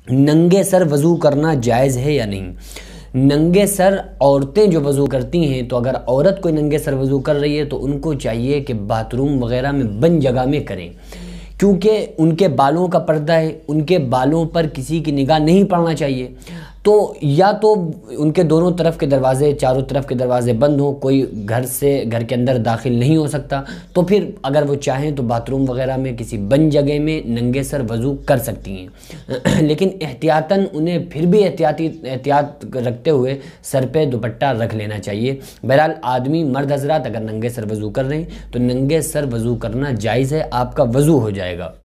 नंगे सर वज़ू करना जायज़ है या नहीं। नंगे सर औरतें जो वज़ू करती हैं, तो अगर औरत कोई नंगे सर वज़ू कर रही है तो उनको चाहिए कि बाथरूम वगैरह में बंद जगह में करें, क्योंकि उनके बालों का पर्दा है, उनके बालों पर किसी की निगाह नहीं पड़ना चाहिए। तो या तो उनके दोनों तरफ के दरवाज़े, चारों तरफ के दरवाज़े बंद हों, कोई घर के अंदर दाखिल नहीं हो सकता, तो फिर अगर वो चाहें तो बाथरूम वगैरह में किसी बंद जगह में नंगे सर वज़ू कर सकती हैं। लेकिन एहतियातन उन्हें फिर भी एहतियात रखते हुए सर पे दुपट्टा रख लेना चाहिए। बहरहाल आदमी मर्द हज़रात अगर नंगे सर वज़ू कर रहे हैं तो नंगे सर वज़ू करना जायज़ है, आपका वज़ू हो जाएगा।